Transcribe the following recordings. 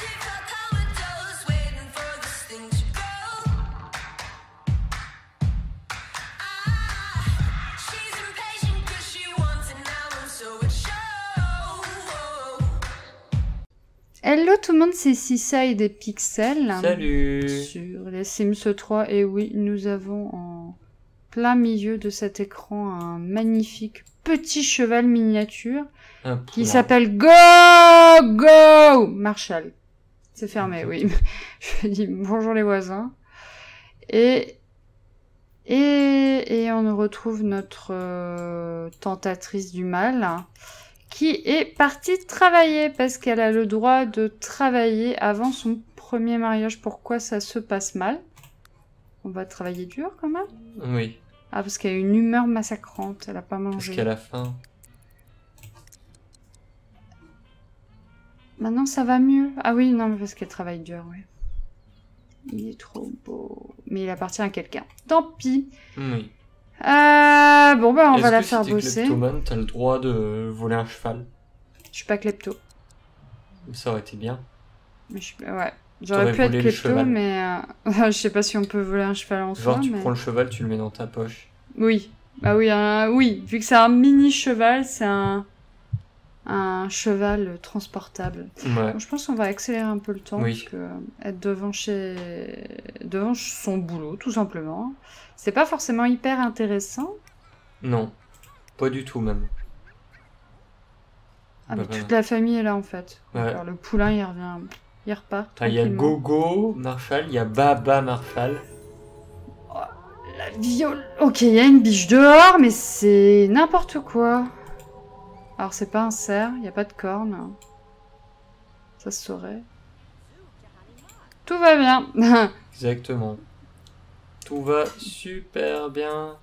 Hello tout le monde, c'est Seaside et Pixel. Salut. Sur les Sims 3, et oui, nous avons en plein milieu de cet écran un magnifique petit cheval miniature qui s'appelle Go Marshall. C'est fermé, oui. Je dis bonjour les voisins. Et on retrouve notre tentatrice du mal, qui est partie travailler parce qu'elle a le droit de travailler avant son premier mariage. Pourquoi ça se passe mal? On va travailler dur quand même? Oui. Ah, parce qu'elle a une humeur massacrante, elle a pas mangé. Parce qu'elle a faim. Maintenant ça va mieux. Ah oui, non, mais parce qu'elle travaille dur, oui. Il est trop beau. Mais il appartient à quelqu'un. Tant pis. Oui. Bon, bah, on va la faire bosser. Est-ce que si t'es kleptomane, t'as le droit de voler un cheval? Je suis pas klepto. Ça aurait été bien. Mais ouais. J'aurais pu être klepto, mais je sais pas si on peut voler un cheval en soi. Genre, tu prends le cheval, tu le mets dans ta poche. Oui. Bah oui, oui. Vu que c'est un mini cheval, c'est un cheval transportable. Ouais. Donc, je pense qu'on va accélérer un peu le temps, oui. parce que être devant son boulot, tout simplement, c'est pas forcément hyper intéressant. Non, pas du tout même. Ah, mais toute la famille est là en fait. Ouais. Alors, le poulain il revient, il repart. Il y a Gogo Marshall, il y a Baba Marshall. Oh, la viole. Ok, il y a une biche dehors, mais c'est n'importe quoi. Alors c'est pas un cerf, il n'y a pas de cornes. Ça se saurait. Tout va bien. Exactement. Tout va super bien.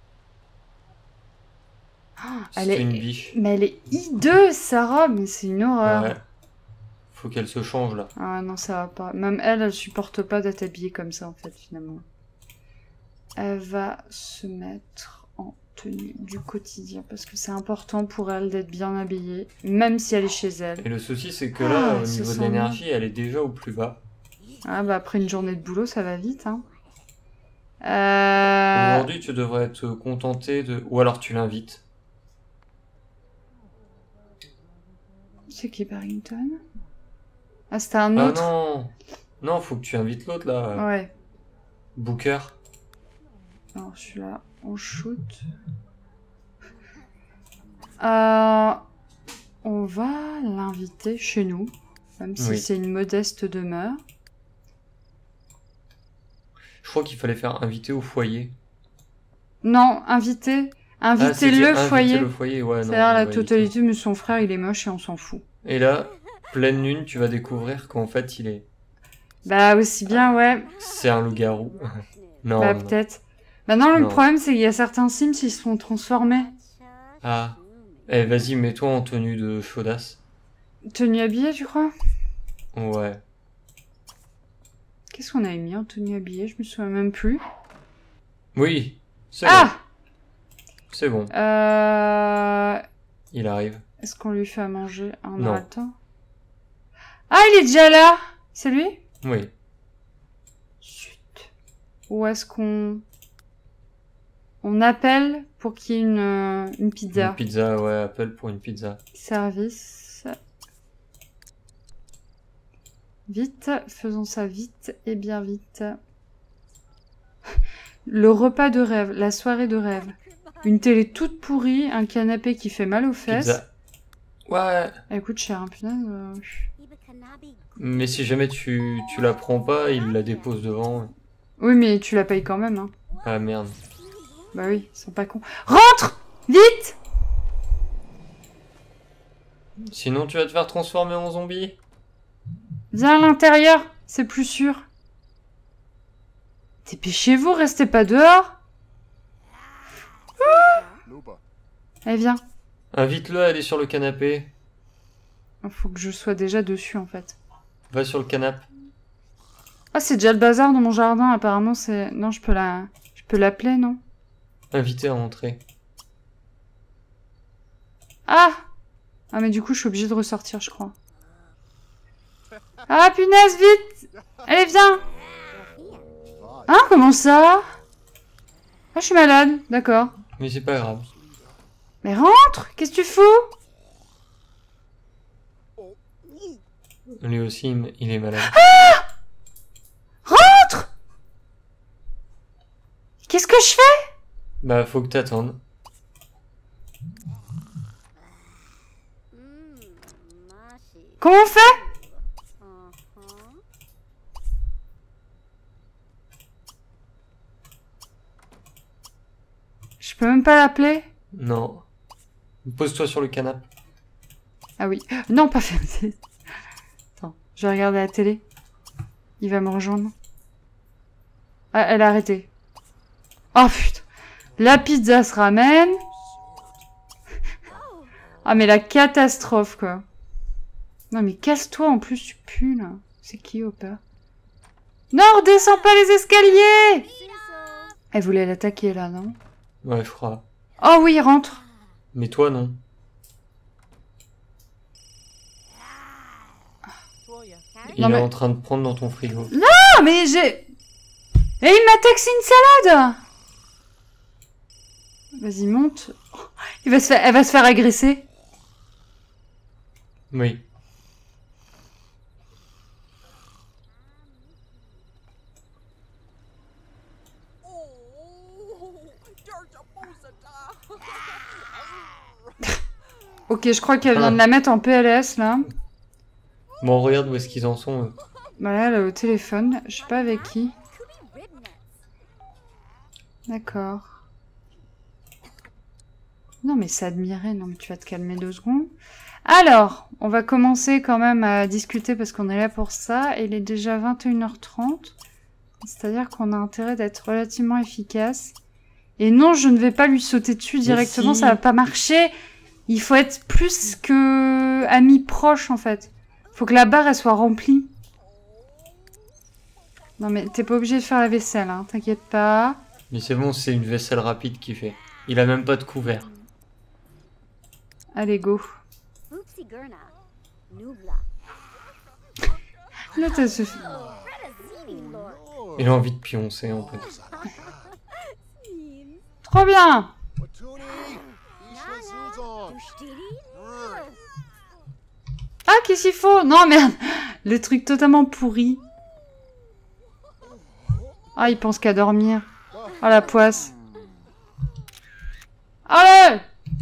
Oh, c'est une biche. Mais elle est hideuse, sa robe, mais c'est une horreur. Ouais. Faut qu'elle se change là. Ah non, ça va pas. Même elle supporte pas d'être habillée comme ça en fait, finalement. Elle va se mettre en tenue du quotidien parce que c'est important pour elle d'être bien habillée, même si elle est chez elle. Et le souci, c'est que là, au niveau de l'énergie, elle est déjà au plus bas. Ah bah après une journée de boulot, ça va vite, hein. Aujourd'hui, tu devrais être contenté de... Ou alors tu l'invites. C'est qui, Barrington? Ah, c'était un autre. Ah non! Non, faut que tu invites l'autre, là. Ouais. Booker. Alors, je suis là. On shoot. On va l'inviter chez nous. Même si c'est une modeste demeure. Je crois qu'il fallait faire inviter au foyer. Non, inviter le foyer. Le foyer, ouais. C'est-à-dire la totalité, mais son frère, il est moche et on s'en fout. Et là, pleine lune, tu vas découvrir qu'en fait, il est... Bah, aussi bien, ouais. C'est un loup-garou. Non. Bah, peut-être. Maintenant, le problème, c'est qu'il y a certains Sims, ils se font transformer. Ah. Eh, vas-y, mets-toi en tenue de chaudasse. Tenue habillée, tu crois? Ouais. Qu'est-ce qu'on avait mis en tenue habillée? Je me souviens même plus. Oui. C'est bon. C'est bon. Il arrive. Est-ce qu'on lui fait à manger? On aura le temps. Ah, il est déjà là! C'est lui? Oui. Chut. Où est-ce qu'on... On appelle pour qu'il y ait une pizza. Une pizza, ouais, appelle pour une pizza. Service. Vite, faisons ça vite et bien vite. Le repas de rêve, la soirée de rêve. Une télé toute pourrie, un canapé qui fait mal aux fesses. Pizza. Ouais. Elle coûte cher, hein, punaise. Mais si jamais tu la prends pas, il la dépose devant. Oui, mais tu la payes quand même, hein. Ah merde. Bah oui, ils sont pas cons. Rentre! Vite! Sinon tu vas te faire transformer en zombie. Viens à l'intérieur, c'est plus sûr. Dépêchez-vous, restez pas dehors. Allez, viens. Invite-le à aller sur le canapé. Faut que je sois déjà dessus, en fait. Va sur le canapé. Ah, c'est déjà le bazar dans mon jardin, apparemment, c'est... Non, je peux l'appeler, non? Inviter à entrer. Ah! Ah, mais du coup, je suis obligée de ressortir, je crois. Ah, punaise, vite! Allez, viens! Hein, comment ça? Ah, je suis malade, d'accord. Mais c'est pas grave. Mais rentre! Qu'est-ce que tu fous? Lui aussi, il est malade. Rentre! Qu'est-ce que je fais? Bah, faut que t'attendes. Comment on fait? Je peux même pas l'appeler? Non. Pose-toi sur le canapé. Ah oui. Non, pas faire. Attends, je vais regarder la télé. Il va me rejoindre. Ah, elle a arrêté. Oh putain. La pizza se ramène. Ah mais la catastrophe quoi. Non mais casse-toi en plus tu pues là. C'est qui Hopper? Non, redescends pas les escaliers! Elle voulait l'attaquer là, non? Ouais, je crois. Oh oui, rentre. Mais toi, non. Il Non, est mais- en train de prendre dans ton frigo. Ah mais j'ai... Et il m'a taxé une salade! Vas-y, monte. Elle va se faire agresser. Oui. Ok, je crois qu'elle vient de la mettre en PLS là. Bon, regarde où est-ce qu'ils en sont. Voilà, elle est au téléphone. Je sais pas avec qui. D'accord. Non mais c'est admiré. Non mais tu vas te calmer 2 secondes. Alors, on va commencer quand même à discuter parce qu'on est là pour ça. Il est déjà 21h30. C'est-à-dire qu'on a intérêt d'être relativement efficace. Et non, je ne vais pas lui sauter dessus directement, si. ça va pas marcher. Il faut être plus que amis proches en fait. Faut que la barre elle soit remplie. Non mais t'es pas obligé de faire la vaisselle, hein, t'inquiète pas. Mais c'est bon, c'est une vaisselle rapide qu'il fait. Il a même pas de couvert. Allez, go. Là, t'as ce... Il a envie de pioncer en plus. Trop bien! Ah, qu'est-ce qu'il faut? Non, merde! Le truc totalement pourri. Ah, il pense qu'à dormir. Ah, la poisse. Allez!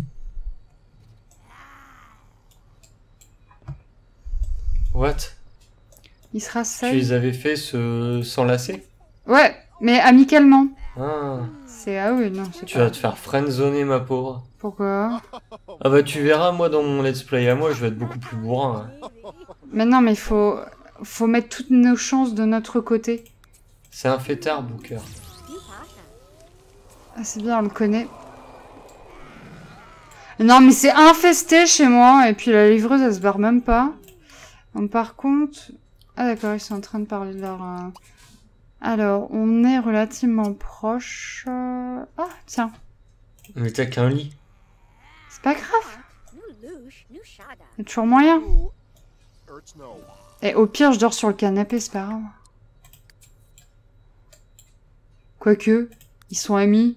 What? Il se Tu rasseye. les avais fait s'enlacer? Ouais, mais amicalement. Ah. C'est... Ah oui, non, c'est Tu pas... vas te faire friendzoner, ma pauvre. Pourquoi? Ah bah tu verras, moi dans mon let's play à moi, je vais être beaucoup plus bourrin. Hein. Mais non, mais faut mettre toutes nos chances de notre côté. C'est un fêtard, Booker. Ah, c'est bien, on le connaît. Non, mais c'est infesté chez moi. Et puis la livreuse, elle se barre même pas. Donc, par contre... Ah d'accord, ils sont en train de parler de leur... Alors, on est relativement proche. Ah, tiens. Mais t'as qu'un lit. C'est pas grave. Il y a toujours moyen. Et au pire, je dors sur le canapé, c'est pas grave. Quoique, ils sont amis.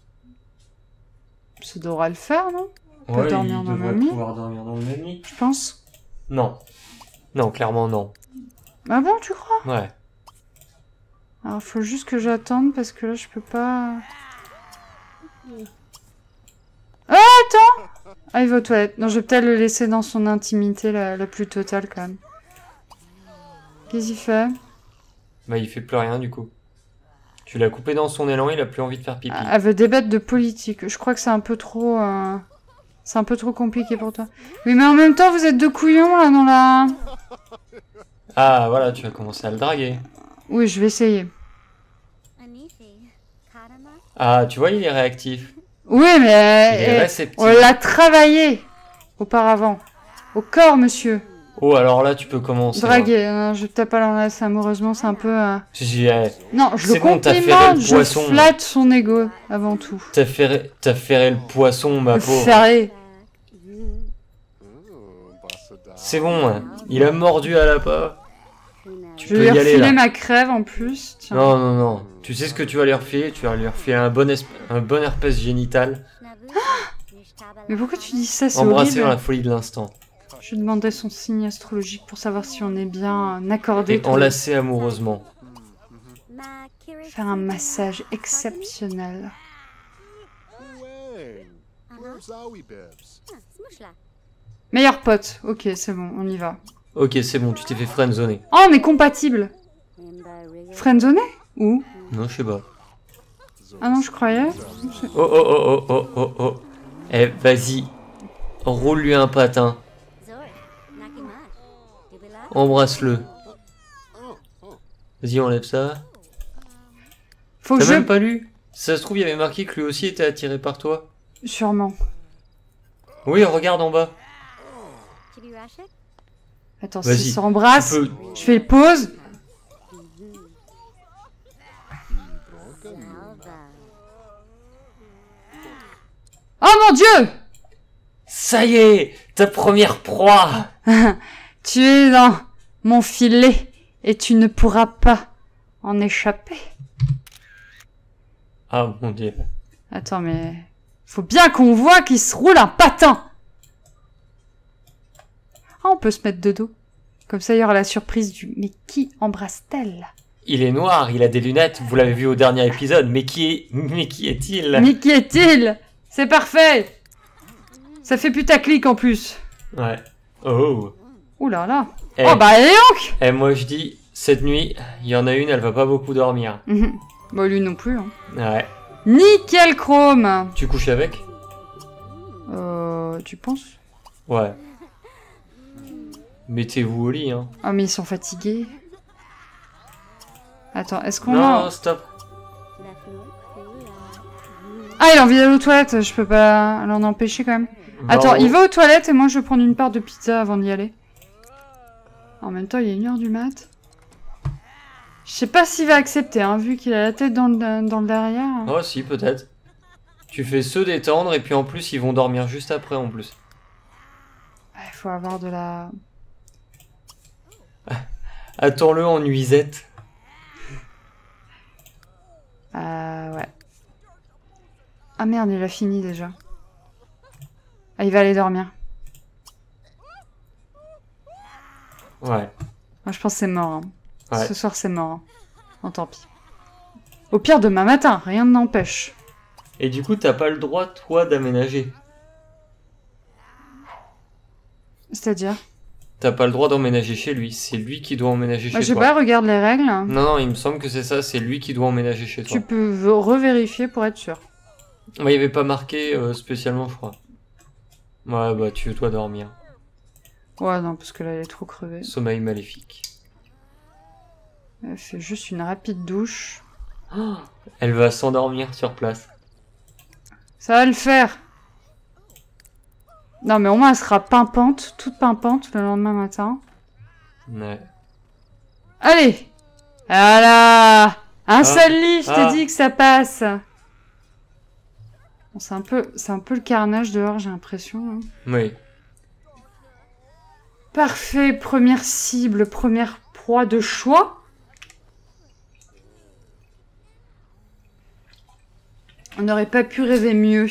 Ça devrait le faire, non? On peut Ouais, dormir il dans le devrait même lit, pouvoir dormir dans le même lit. je pense. Non. Non, clairement non. Ah bon, tu crois? Ouais. Alors, faut juste que j'attende parce que là, je peux pas... Ah, attends! Ah, il va aux toilettes. Non, je vais peut-être le laisser dans son intimité la plus totale, quand même. Qu'est-ce qu'il fait? Bah il fait plus rien du coup. Tu l'as coupé dans son élan, il a plus envie de faire pipi. Elle veut débattre de politique. Je crois que c'est un peu trop... C'est un peu trop compliqué pour toi. Oui, mais en même temps, vous êtes deux couillons, là, dans la... Ah voilà, tu vas commencer à le draguer. Oui, je vais essayer. Ah, tu vois, il est réactif. Oui, Il est mais... réceptif. on l'a travaillé auparavant. Au corps, monsieur. Oh, alors là, tu peux commencer. Draguer. Non, je vais peut-être pas l'enlacer amoureusement, c'est un peu... Non, je le C'est bon, t'as ferré complimente, le je poisson. flatte son ego, avant tout. T'as ferré le poisson, ma pauvre. Ferré. C'est bon, hein. Il a mordu à la pas. Tu Je peux vais y lui aller, refiler là. ma crève en plus. Tiens. Non, non, non. Tu sais ce que tu vas lui refiler? Tu vas lui refiler un bon herpès génital. Mais pourquoi tu dis ça? C'est Embrassé dans la horrible. folie de l'instant. Je demanderai son signe astrologique pour savoir si on est bien accordé. Et enlacé amoureusement. Faire un massage exceptionnel. Meilleur pote. Ok, c'est bon, on y va. Ok, c'est bon, tu t'es fait friendzoner. Oh, on est compatible. Friendzoné? Où? Non, je sais pas. Ah non, je croyais. Oh, oh, oh, oh, oh, oh, oh. Eh, vas-y. Roule-lui un patin. Embrasse-le. Vas-y, enlève ça. Faut que T'as je... même pas lu? Si ça se trouve, il y avait marqué que lui aussi était attiré par toi. Sûrement. Oui, regarde en bas. Attends, Vas-y, si ça embrasse, tu peux- je fais pause. Oh mon Dieu! Ça y est, ta première proie. Tu es dans mon filet et tu ne pourras pas en échapper. Ah mon dieu. Attends, mais... Faut bien qu'on voit qu'il se roule un patin. Ah, on peut se mettre de dos. Comme ça, il y aura la surprise du... Mais qui embrasse-t-elle? Il est noir, il a des lunettes, vous l'avez vu au dernier épisode, mais qui est-il? Mais qui est-il? C'est parfait. Ça fait putaclic en plus. Ouais. Oh. Ouh là là. Eh, Oh bah allez donc. eh, moi je dis, cette nuit, il y en a une, elle va pas beaucoup dormir. Bah lui non plus. Hein. Ouais. Nickel chrome. Tu couches avec? Tu penses? Ouais. Mettez-vous au lit, hein. Ah mais ils sont fatigués. Attends, est-ce qu'on Non, a... stop. Ah, il a envie d'aller aux toilettes, je peux pas l'en empêcher quand même. Attends, Bravo. il va aux toilettes et moi je vais prendre une part de pizza avant d'y aller. En même temps, il est 1h du mat. Je sais pas s'il va accepter, hein, vu qu'il a la tête dans le derrière. Oh si, peut-être. Tu fais se détendre et puis en plus, ils vont dormir juste après en plus. Il faut avoir de la... Attends-le en nuisette. Ouais. Ah merde, il a fini déjà. Ah, il va aller dormir. Ouais. Moi, je pense que c'est mort. Hein. Ouais. Ce soir, c'est mort. Hein. Oh, tant pis. Au pire, demain matin, rien ne n'empêche. Et du coup, t'as pas le droit, toi, d'aménager. C'est-à-dire? T'as pas le droit d'emménager chez lui. C'est lui qui doit emménager Moi, chez je sais toi. pas, regarde les règles. Non, non, il me semble que c'est ça. C'est lui qui doit emménager chez toi. Tu peux revérifier pour être sûr. Ouais, il y avait pas marqué spécialement, je crois. Ouais, bah tu veux toi dormir. Ouais, non, parce que là, elle est trop crevée. Sommeil maléfique. Elle fait juste une rapide douche. Oh, elle va s'endormir sur place. Ça va le faire. Non, mais au moins, elle sera pimpante, toute pimpante le lendemain matin. Ouais. Allez! Voilà! Un Ah, seul lit, je t'ai ah. dit que ça passe. Bon, c'est un peu le carnage dehors, j'ai l'impression. Hein. Oui. Parfait, première cible, première proie de choix. On n'aurait pas pu rêver mieux.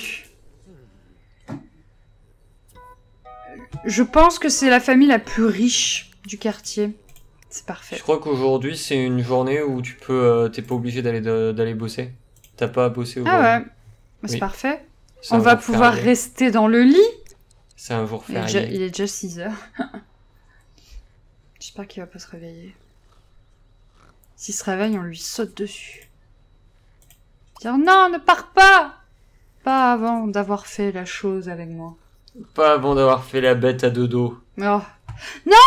Je pense que c'est la famille la plus riche du quartier. C'est parfait. Je crois qu'aujourd'hui c'est une journée où tu peux, t'es pas obligé d'aller bosser. T'as pas à bosser Ah aujourd'hui. ouais, c'est Oui. parfait. C'est On un va jour pouvoir férié. rester dans le lit. C'est un jour Il est férié. déjà 6h. J'espère qu'il va pas se réveiller. S'il se réveille, on lui saute dessus. Dire non, ne pars pas! Pas avant d'avoir fait la chose avec moi. Pas avant d'avoir fait la bête à deux dos. Oh. Non!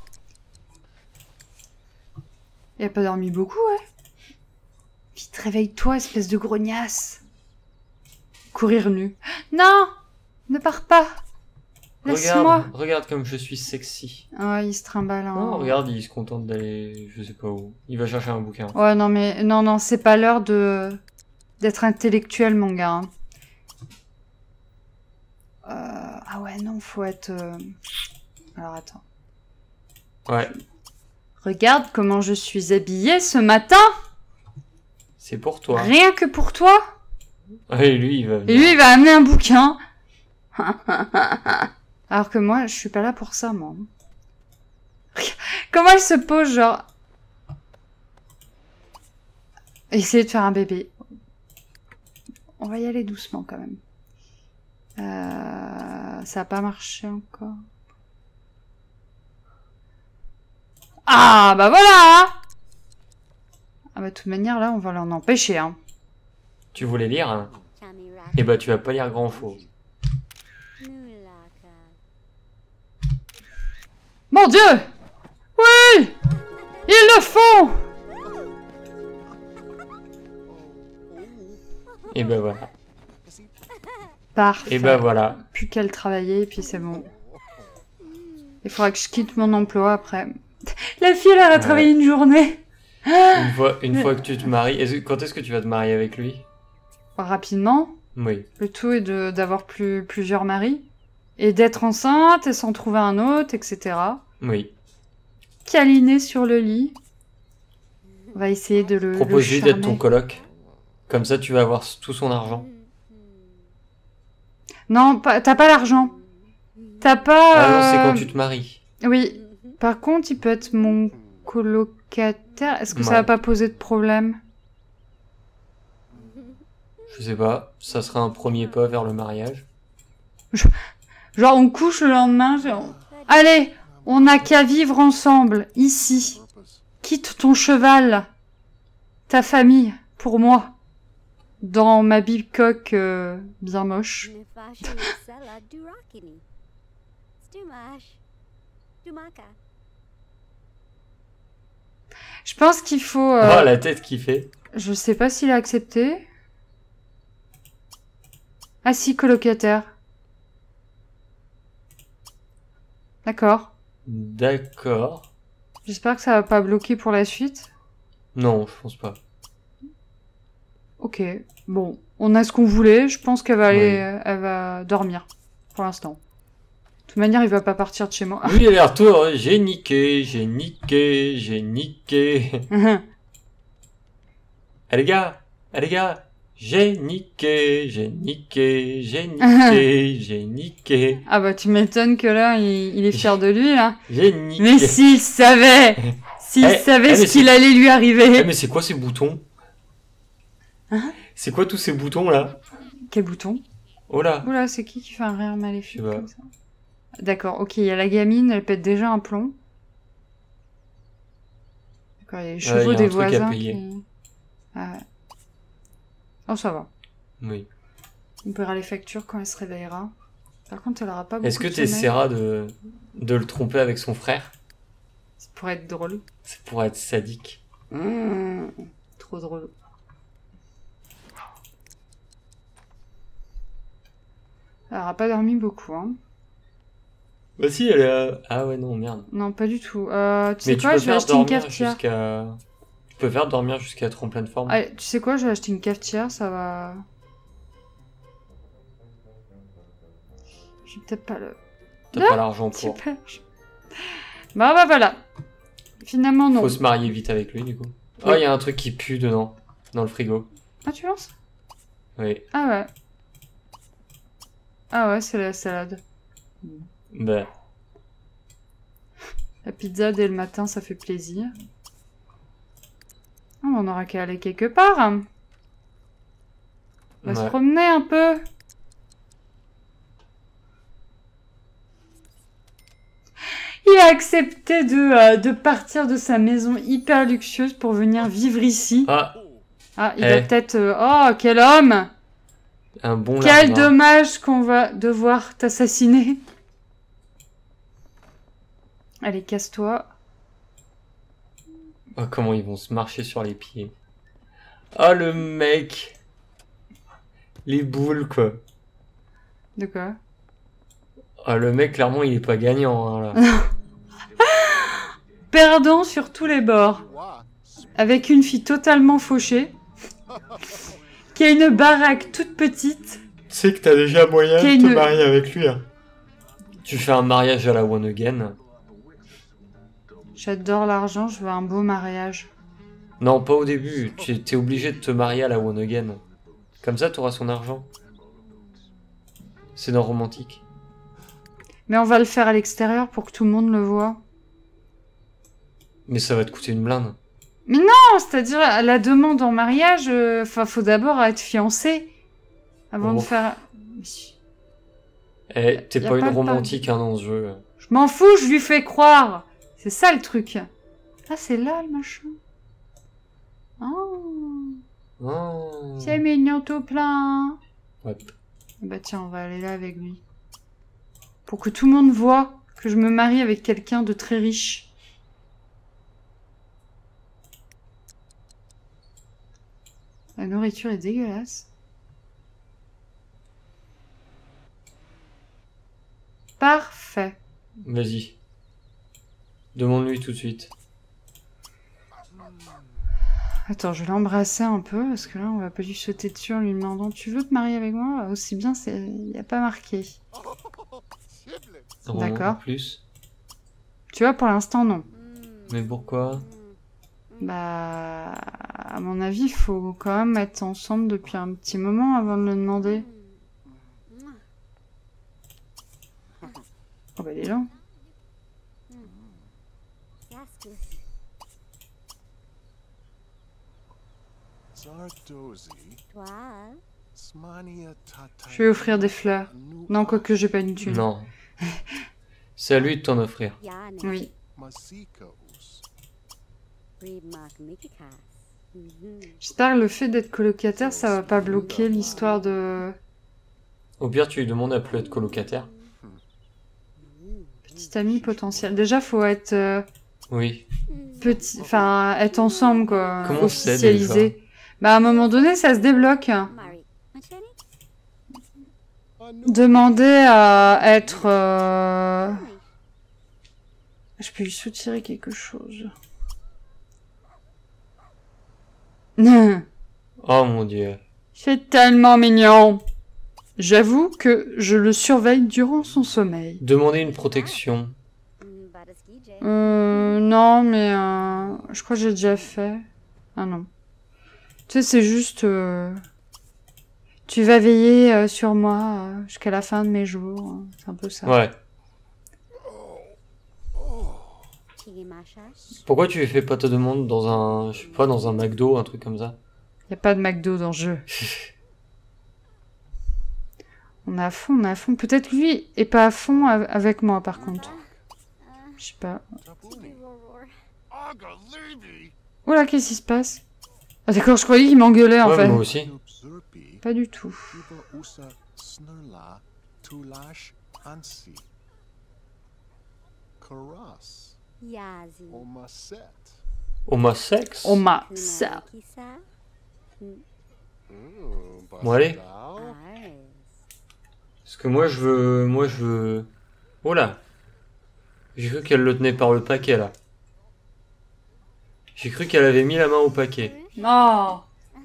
Il a pas dormi beaucoup, ouais? Vite, réveille-toi, espèce de grognasse. Courir nu. Non! Ne pars pas! Laisse-moi! Regarde comme je suis sexy. Ouais, il se trimballe. Hein. Oh, regarde, il se contente d'aller, je sais pas où. Il va chercher un bouquin. Ouais, non, mais non, c'est pas l'heure d'être intellectuel, mon gars. Hein. Ah ouais, non, faut être... Alors, attends. Ouais. Regarde comment je suis habillée ce matin. C'est pour toi. Rien que pour toi. Et lui, il va Et lui, il va amener un bouquin. Alors que moi, je suis pas là pour ça, moi. Comment elle se pose, genre... Essayer de faire un bébé. On va y aller doucement, quand même. Ça a pas marché encore. Ah, bah voilà! Ah bah de toute manière, là, on va l'en empêcher, hein. Tu voulais lire, hein? Eh bah, tu vas pas lire grand faux. Mon Dieu! Oui! Ils le font! Et bah voilà. Parfait. Et bah voilà. Plus qu'à le travailler, et puis c'est bon. Il faudra que je quitte mon emploi après. La fille, elle a travaillé une journée. Une fois que tu te maries... Quand est-ce que tu vas te marier avec lui? Rapidement. Oui. Le tout est d'avoir plusieurs maris. Et d'être enceinte, et s'en trouver un autre, etc. Oui. Câliner sur le lit. On va essayer de le Propose-lui charmer. d'être ton coloc. Comme ça, tu vas avoir tout son argent. Non, t'as pas l'argent. T'as pas... Ah non, c'est quand tu te maries. Oui. Par contre, il peut être mon colocataire. Est-ce que ça Ouais. va pas poser de problème? Je sais pas. Ça sera un premier pas vers le mariage. Genre, on couche le lendemain. Allez, on n'a qu'à vivre ensemble, ici. Quitte ton cheval, ta famille, pour moi. Dans ma bicoque bien moche. Je pense qu'il faut... Oh, la tête qu'il fait. Je sais pas s'il a accepté. Ah si, colocataire. D'accord. D'accord. J'espère que ça va pas bloquer pour la suite. Non, je pense pas. Ok. Bon, on a ce qu'on voulait. Je pense qu'elle va aller... Oui. Elle va dormir. Pour l'instant. De toute manière, il va pas partir de chez moi. Lui, il a retour. J'ai niqué, j'ai niqué, j'ai niqué. Eh les gars, j'ai niqué, j'ai niqué, j'ai niqué, j'ai niqué. Ah bah tu m'étonnes que là, il est fier de lui, là. J'ai niqué. Mais s'il savait S'il savait ce qu'il allait lui arriver. Mais c'est quoi ces boutons? Hein? C'est quoi tous ces boutons là? Quel bouton? Oh là. Oula, c'est qui fait un rire maléfique Je sais pas. comme ça? D'accord, ok, il y a la gamine, elle pète déjà un plomb. D'accord, il y a les chevaux y a des un truc à voisins payer. qui... Ah ouais. Oh, ça va. Oui. On paiera les factures quand elle se réveillera. Par contre, elle aura pas beaucoup Est-ce que de tu sommeil. essaieras de le tromper avec son frère? Ça pourrait être drôle. Ça pourrait être sadique. Trop drôle. Elle aura pas dormi beaucoup, hein. Bah si, elle est... Ah ouais, non, merde. Non, pas du tout. Tu Mais sais tu quoi, peux je vais faire acheter une dormir cafetière. jusqu'à... Tu peux faire dormir jusqu'à être en pleine forme. Allez, tu sais quoi, je vais acheter une cafetière, ça va... J'ai peut-être pas le... T'as pas l'argent pour. Super. Bah voilà. Finalement, non. Faut se marier vite avec lui, du coup. Oh, Oui. il y a un truc qui pue dedans, dans le frigo. Ah, tu penses? Oui. Ah ouais. Ah ouais, c'est la salade. Bah, La pizza dès le matin, ça fait plaisir. Ah, on aura qu'à aller quelque part. On va se ouais. promener un peu. Il a accepté de partir de sa maison hyper luxueuse pour venir vivre ici. Ah, Ah, il va peut-être... Oh, quel homme! un bon Quel larbin. dommage qu'on va devoir t'assassiner. Allez, casse-toi. Oh, comment ils vont se marcher sur les pieds. Oh, le mec. Les boules, quoi. De quoi? Oh, le mec, clairement, il est pas gagnant, hein, là. Perdant sur tous les bords. Avec une fille totalement fauchée. Qui a une baraque toute petite. Tu sais que t'as déjà moyen Qu'il y a de te une- marier avec lui, hein. Tu fais un mariage à la One Again. J'adore l'argent, je veux un beau mariage. Non, pas au début. T'es obligé de te marier à la One Again. Comme ça, t'auras son argent. C'est dans Romantique. Mais on va le faire à l'extérieur pour que tout le monde le voit. Mais ça va te coûter une blinde. Non, c'est-à-dire, la demande en mariage, faut d'abord être fiancé. Avant de Oh. faire... Eh, t'es Y a pas pas une le romantique hein, dans ce jeu. Je m'en fous, je lui fais croire. C'est ça le truc. Ah, c'est là le machin. Oh, Oh. c'est mignon tout plein. Ouais. Bah tiens, on va aller là avec lui. Pour que tout le monde voit que je me marie avec quelqu'un de très riche. La nourriture est dégueulasse. Parfait. Vas-y. Demande-lui tout de suite. Attends, je vais l'embrasser un peu, parce que là, on va pas lui sauter dessus en lui demandant « Tu veux te marier avec moi ?» Aussi bien, il n'y a pas marqué. Non, D'accord. Plus. Tu vois, pour l'instant, non. Mais pourquoi? Bah, à mon avis, il faut quand même être ensemble depuis un petit moment avant de le demander. Oh bah, dis donc. Je vais offrir des fleurs. Non, quoique j'ai pas une thune. Non. C'est à lui de t'en offrir. Oui. J'espère que le fait d'être colocataire, ça va pas bloquer l'histoire de... Au pire, tu lui demandes à plus être colocataire. Petit ami potentiel. Déjà, faut être Oui. petit, enfin, être ensemble, quoi. Comment c'est, officialisé. déjà Bah, à un moment donné, ça se débloque. Demander à être... Je peux lui soutirer quelque chose. Oh mon dieu. C'est tellement mignon. J'avoue que je le surveille durant son sommeil. Demander une protection. Non, mais je crois que j'ai déjà fait. Ah non. Tu sais, c'est juste... tu vas veiller sur moi jusqu'à la fin de mes jours. C'est un peu ça. Ouais. Pourquoi tu fais pas ta demande dans un... Je sais pas, dans un McDo, un truc comme ça? Y a pas de McDo dans le jeu. On est à fond, on est à fond. Peut-être lui est pas à fond avec moi, par contre. Je sais pas. Oula, qu'est-ce qui se passe? Ah d'accord, je croyais qu'il m'engueulait, en Ouais, fait. moi aussi. Pas du tout. Homosex? On m'a ça. Bon, allez. Parce que moi, je veux... Moi, je veux... Oh là. J'ai cru qu'elle le tenait par le paquet, là. J'ai cru qu'elle avait mis la main au paquet. Oh.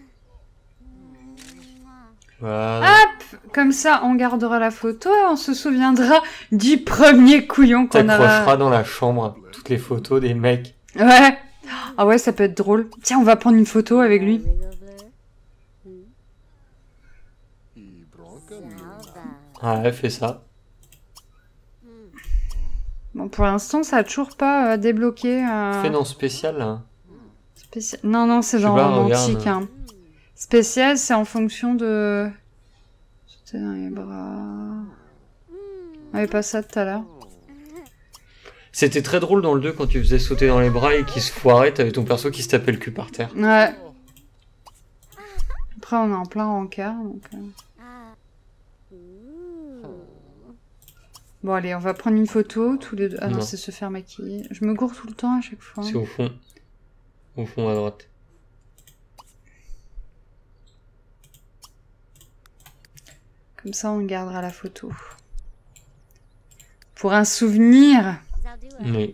Voilà. Hop, comme ça, on gardera la photo et on se souviendra du premier couillon qu'on T'accrocheras aura. dans la chambre toutes les photos des mecs. Ouais. Ah ouais, ça peut être drôle. Tiens, on va prendre une photo avec lui. Ouais, fais ça. Bon, pour l'instant, ça a toujours pas débloqué. Fais dans spécial, là. Non, non, c'est Je sais dans pas, romantique. regarde. Hein. Spécial, c'est en fonction de... Sauter dans les bras... On avait pas ça tout à l'heure. C'était très drôle dans le 2 quand tu faisais sauter dans les bras et qu'il se foirait, t'avais ton perso qui se tapait le cul par terre. Ouais. Après, on est en plein rencard, donc... Bon, allez, on va prendre une photo, tous les deux. Ah non, Non. c'est se faire maquiller. Je me gourre tout le temps à chaque fois. C'est au fond. Au fond à droite. Comme ça, on gardera la photo. Pour un souvenir. Oui.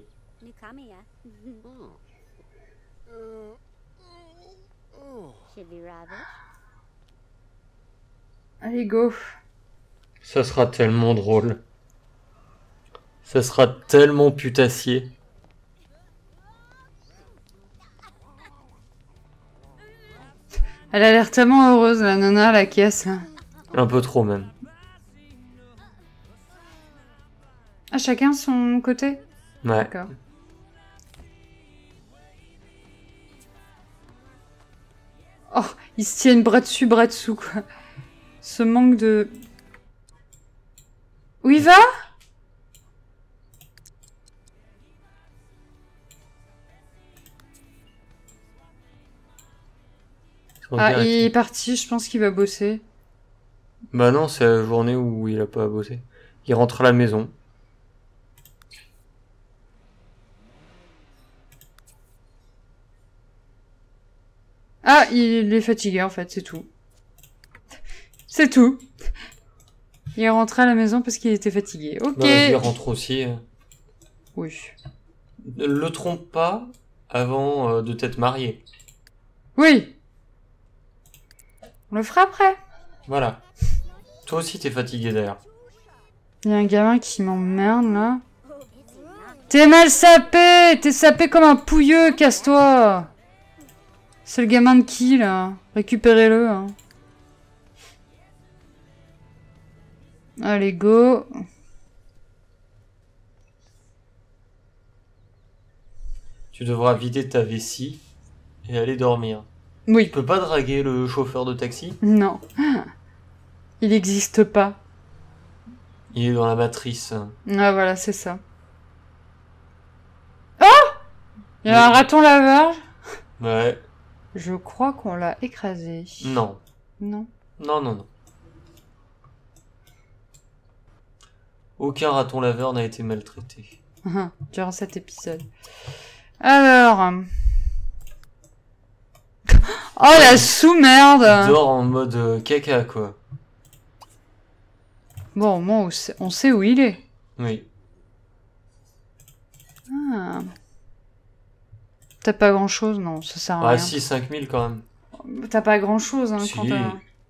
Allez, go. Ça sera tellement drôle. Ça sera tellement putassier. Elle a l'air tellement heureuse, la nana, la caisse. Un peu trop même. Ah, chacun son côté? Ouais. D'accord. Oh, ils se tiennent bras dessus, bras dessous, quoi. Ce manque de... Où il va? Ah, il est parti, je pense qu'il va bosser. Bah non, c'est la journée où il a pas bossé. Il rentre à la maison. Ah, il est fatigué en fait, c'est tout. C'est tout. Il est rentré à la maison parce qu'il était fatigué. Ok. Bah, il rentre aussi. Oui. Ne le trompe pas avant de t'être marié. Oui. On le fera après. Voilà. Toi aussi t'es fatigué d'ailleurs. Il y a un gamin qui m'emmerde là. T'es mal sapé. T'es sapé comme un pouilleux, casse-toi. C'est le gamin de qui là? Récupérez-le. Hein. Allez, go. Tu devras vider ta vessie et aller dormir. Oui. Tu peux pas draguer le chauffeur de taxi? Non. Il n'existe pas. Il est dans la matrice. Ah voilà, c'est ça. Oh! Il y a un raton laveur. Ouais. Je crois qu'on l'a écrasé. Non. Non. Non, non, non. Aucun raton laveur n'a été maltraité. Durant cet épisode. Alors... Oh la sous-merde! Il dort en mode caca, quoi. Bon, moi, on sait où il est. Oui. Ah. T'as pas grand-chose, non, ça sert à Ah rien. si, 5000 quand même. T'as pas grand-chose, hein, Si. quand t'as...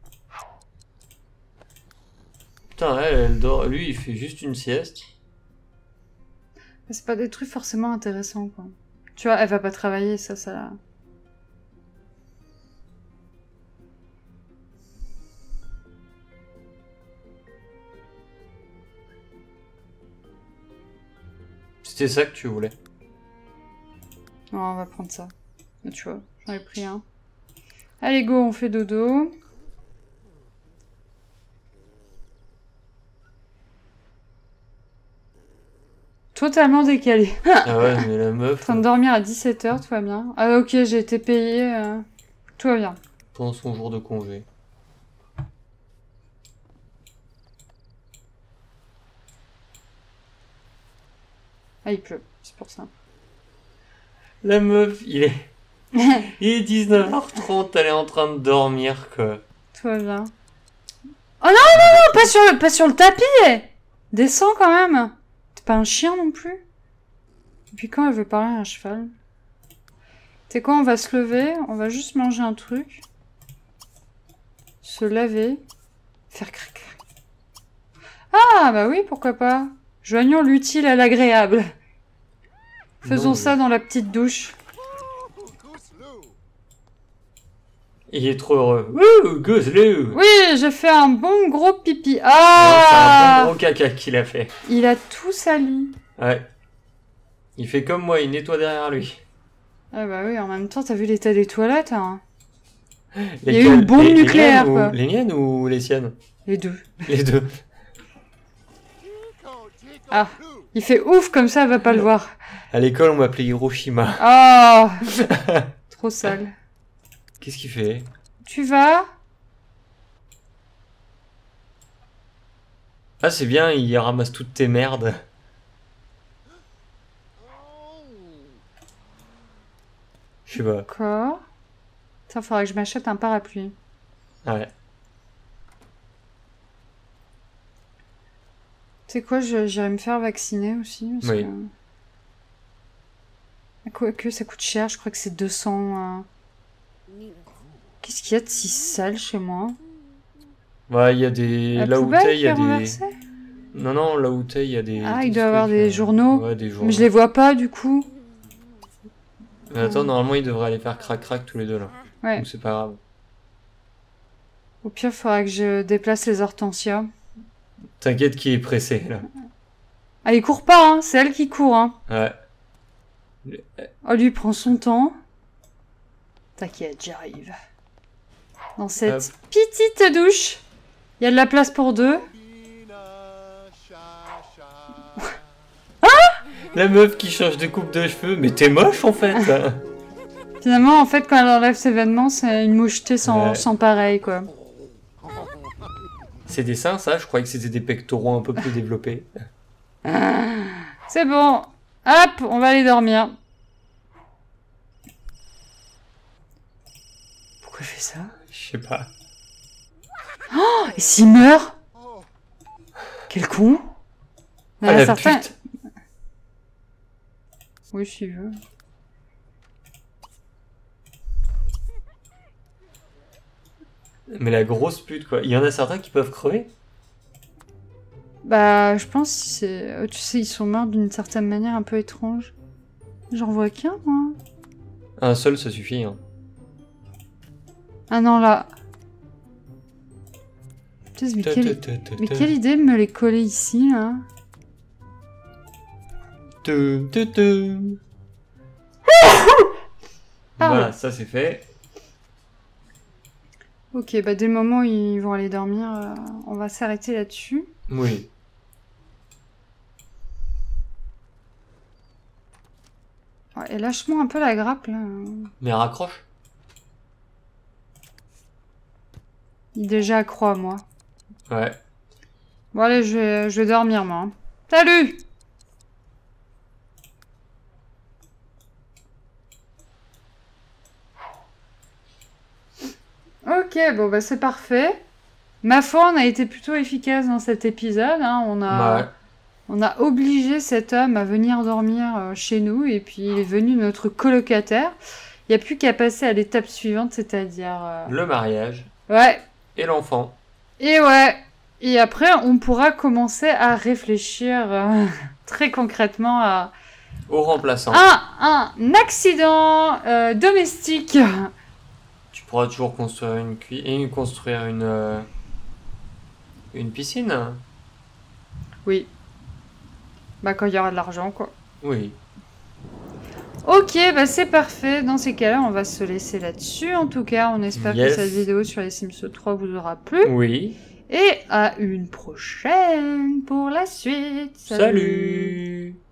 Putain, elle dort. Lui, il fait juste une sieste. C'est pas des trucs forcément intéressants, quoi. Tu vois, elle va pas travailler, ça... C'était ça que tu voulais. Non, on va prendre ça. Tu vois, j'en ai pris un. Allez, go, on fait dodo. Totalement décalé. Ah ouais, mais la meuf... En train de dormir à 17h, tout va bien. Ah ok, j'ai été payée. Tout va bien. Pendant son jour de congé. Ah, il pleut, c'est pour ça. La meuf, il est 19h30, elle est en train de dormir, quoi. Tout va bien. Oh non, non, non, pas sur le tapis. Descends quand même. T'es pas un chien non plus. Depuis quand elle veut parler à un cheval? T'es quoi, on va se lever, on va juste manger un truc. Se laver. Faire crac crac. Ah, bah oui, pourquoi pas. Joignons l'utile à l'agréable. Faisons ça dans la petite douche. Il est trop heureux. Wouh, Gozlou! Oui, j'ai fait un bon gros pipi. C'est un Ah! bon gros caca qu'il a fait. Il a tout sali. Ouais. Il fait comme moi, il nettoie derrière lui. Ah bah oui, en même temps, t'as vu l'état des toilettes, hein. Il y a eu Lesquelles? une bombe nucléaire, quoi. Les miennes ou les siennes? Les deux. Les deux. Ah, il fait ouf comme ça, elle va pas le voir. À l'école, on m'appelait Hiroshima. Oh! Trop sale. Qu'est-ce qu'il fait? Tu vas? Ah, c'est bien, il ramasse toutes tes merdes. Je sais pas. D'accord. Ça, faudrait que je m'achète un parapluie. Ouais. Tu sais quoi, j'irai me faire vacciner aussi. Parce Oui. que ça coûte cher, je crois que c'est 200... Qu'est-ce qu'il y a de si sale chez moi? Ouais, il y a des... La Là où poubelle t'es, il y qui est a des... renversée? Non, non, là où t'es, il y a des... Ah, des il doit y avoir trucs, des journaux. Ouais, des journaux. Mais je les vois pas, du coup. Mais attends, normalement, ils devraient aller faire crac-crac tous les deux, là. Ouais. Donc c'est pas grave. Au pire, il faudra que je déplace les hortensias. T'inquiète qui est pressé, là. Ah, il court pas, hein. C'est elle qui court, hein. Ouais. Oh, lui, il prend son temps. T'inquiète, j'arrive. Dans cette petite douche, il y a de la place pour deux. La meuf qui change de coupe de cheveux, mais t'es moche en fait. Finalement, en fait, quand elle enlève ses vêtements, c'est une moucheté sans, Ouais. sans pareil, quoi. C'est des seins, ça? Je croyais que c'était des pectoraux un peu plus développés. C'est bon. Hop, on va aller dormir. Pourquoi je fais ça? Je sais pas. Et s'il meurt? Quel con. Il y en a Ah la certains- pute. Oui, si je veux. Mais la grosse pute quoi. Il y en a certains qui peuvent crever. Bah, je pense que c'est... Tu sais, ils sont morts d'une certaine manière un peu étrange. J'en vois qu'un, moi. Un seul ça suffit. Hein. Ah non, là. Putain, mais quelle idée de me les coller ici, là. Voilà, ça c'est fait. Ok, bah dès le moment où ils vont aller dormir, on va s'arrêter là-dessus. Oui. Ouais, et lâche-moi un peu la grappe, là. Mais raccroche. Il est déjà accro à moi. Ouais. Bon, allez, je vais dormir, moi. Hein. Salut! Ok, bon, bah c'est parfait. Ma foi, on a été plutôt efficace dans cet épisode. Hein. Ouais. On a obligé cet homme à venir dormir chez nous, et puis il est venu notre colocataire. Il n'y a plus qu'à passer à l'étape suivante, c'est-à-dire... Le mariage Ouais, et l'enfant. et ouais. Et après, on pourra commencer à réfléchir très concrètement à Au remplaçant. un accident domestique. Tu pourras toujours construire une piscine. Oui. Bah quand il y aura de l'argent, quoi. Oui. Ok, bah c'est parfait. Dans ces cas-là, on va se laisser là-dessus. En tout cas, on espère que Yes. cette vidéo sur les Sims 3 vous aura plu. Oui. Et à une prochaine pour la suite. Salut.